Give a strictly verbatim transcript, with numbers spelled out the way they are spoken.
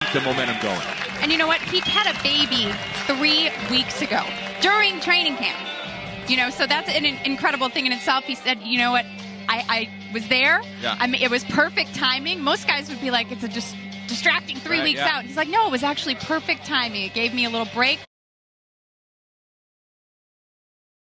the momentum going. And you know what? He had a baby three weeks ago during training camp. You know, so that's an incredible thing in itself. He said, you know what? I, I was there. Yeah. I mean, it was perfect timing. Most guys would be like, it's a just distracting three right, weeks yeah. out. He's like, no, it was actually perfect timing. It gave me a little break.